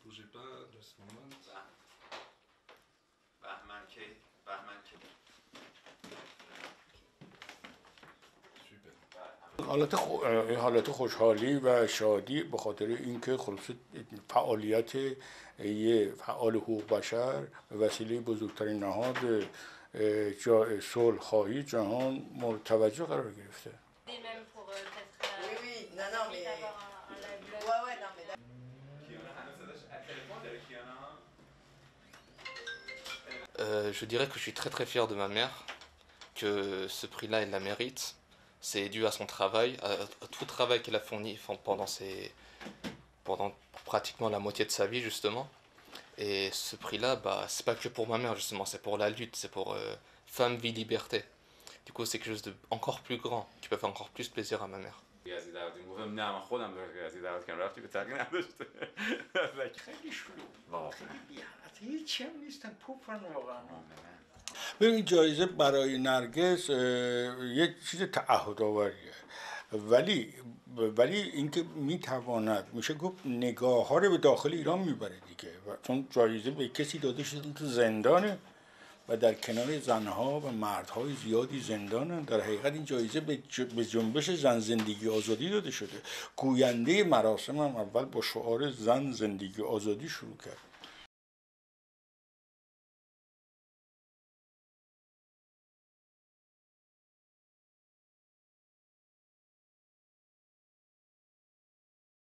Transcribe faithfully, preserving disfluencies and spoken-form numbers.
bougez pas, just a moment. بهمن کی؟ بهمن کی؟ حالت خو... حالت خوشحالی و شادی به خاطر اینکه خلاص فعالیت یه فعال حقوق بشر به وسیله بزرگترین نهاد جا... صلح خواهی جهان مورد توجه قرار گرفته. Euh, je dirais que je suis très très fier de ma mère, que ce prix-là elle la mérite. C'est dû à son travail, à, à tout le travail qu'elle a fourni pendant, ses, pendant pratiquement la moitié de sa vie justement. Et ce prix-là, bah, c'est pas que pour ma mère justement, c'est pour la lutte, c'est pour euh, femme, vie, liberté. Du coup c'est quelque chose d'encore plus grand, qui peut faire encore plus plaisir à ma mère. این جایزه برای نرگس یه چیز تعهدآوریه، ولی ولی اینکه میتواند میشه گفت نگاه ها رو به داخل ایران میبره دیگه، چون جایزه به کسی داده شده تو زندانه و در کنار زنها و مردهای زیادی زندانن. در حقیقت این جایزه به جنبش زن زندگی آزادی داده شده. گوینده مراسم هم اول با شعار زن زندگی آزادی شروع کرد.